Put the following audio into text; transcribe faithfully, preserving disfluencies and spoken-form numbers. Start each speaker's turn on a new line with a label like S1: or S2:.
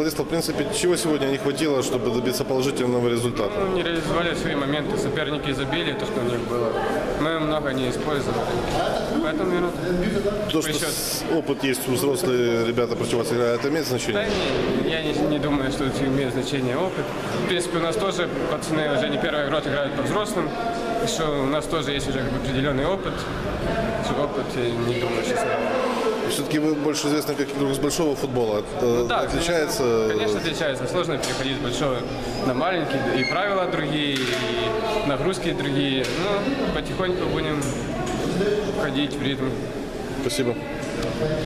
S1: футболистов, в принципе, чего сегодня не хватило, чтобы добиться положительного результата?
S2: Ну, не реализовали свои моменты, соперники забили то, что у них было. Мы много не использовали. Поэтому, наверное,
S1: То, что опыт есть у взрослых ребята против вас играют, это имеет значение?
S2: Да, не, я не, не думаю, что это имеет значение опыт. В принципе, у нас тоже пацаны уже не первый год играют по взрослым. И что у нас тоже есть уже как бы определенный опыт. Что опыт, я не думаю, сейчас.
S1: Все-таки вы больше известны как игрок с большого футбола.
S2: Ну, да,
S1: отличается?
S2: Конечно, конечно, отличается. Сложно переходить с большого на маленький. И правила другие, и нагрузки другие. Ну, потихоньку будем входить в ритм.
S1: Спасибо.